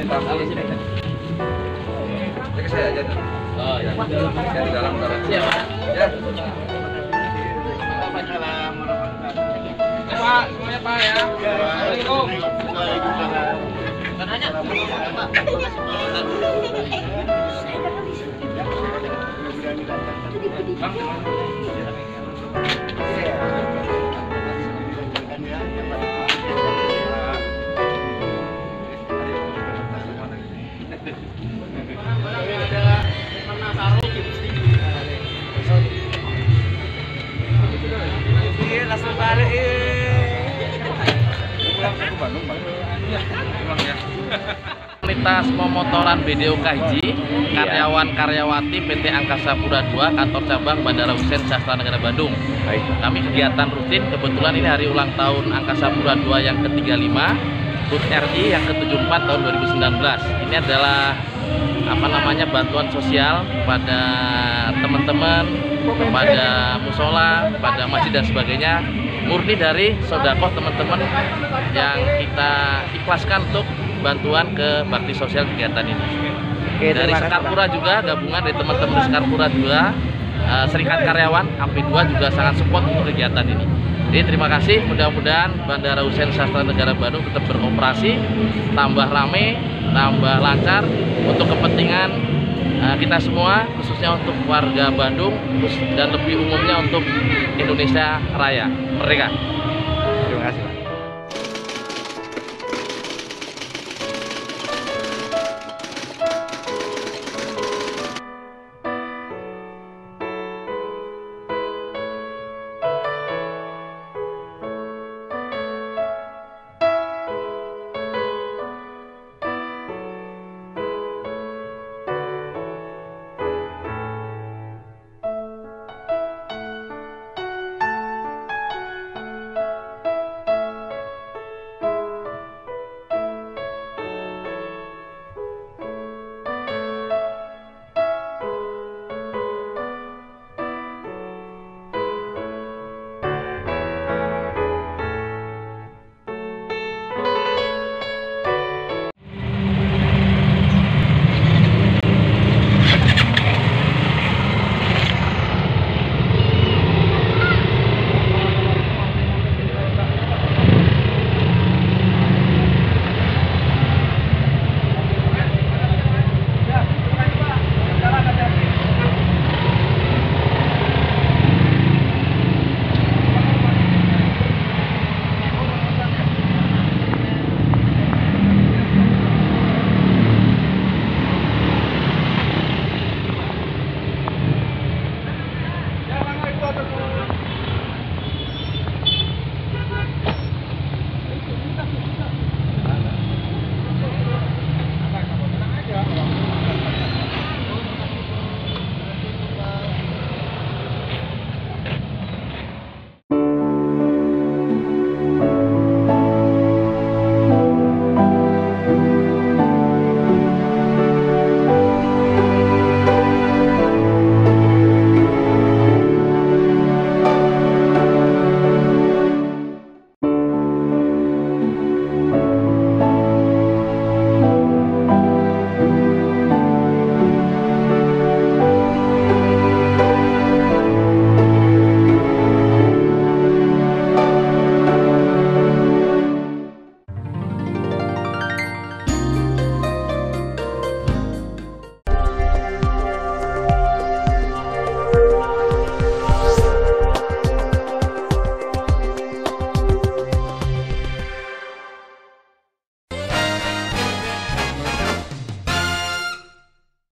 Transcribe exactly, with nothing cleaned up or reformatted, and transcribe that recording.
Lalu sini. Cek saya aja tuh. Oh ya. Saya di dalam taruh. Siap, Pak. Ya. Pak, semuanya Pak ya. Assalamualaikum. Tanya. Bang, Langsung balik. Pulang ke Bandung, Bang. Pulang ya. Komunitas pemotoran B D O K Hiji, karyawan-karyawati P T Angkasa Pura dua, kantor cabang Bandara Hussein Sastra Negara Bandung. Baik. Kami kegiatan rutin, kebetulan ini hari ulang tahun Angkasa Pura dua yang ke tiga puluh lima, H U T R I yang ke tujuh puluh empat tahun dua ribu sembilan belas. Ini adalah apa namanya bantuan sosial pada teman-teman, kepada musola, pada masjid dan sebagainya, murni dari sodakoh teman-teman yang kita ikhlaskan untuk bantuan ke bakti sosial kegiatan ini. Oke, Dari Sekarpura juga, gabungan dari teman-teman di Sekarpura juga, uh, Serikat Karyawan A P I dua juga sangat support untuk kegiatan ini. Jadi terima kasih, mudah-mudahan Bandara Hussein Sastra Negara Bandung tetap beroperasi, tambah rame, tambah lancar untuk kepentingan uh, kita semua, khususnya untuk warga Bandung dan lebih umumnya untuk Indonesia Raya. Merdeka!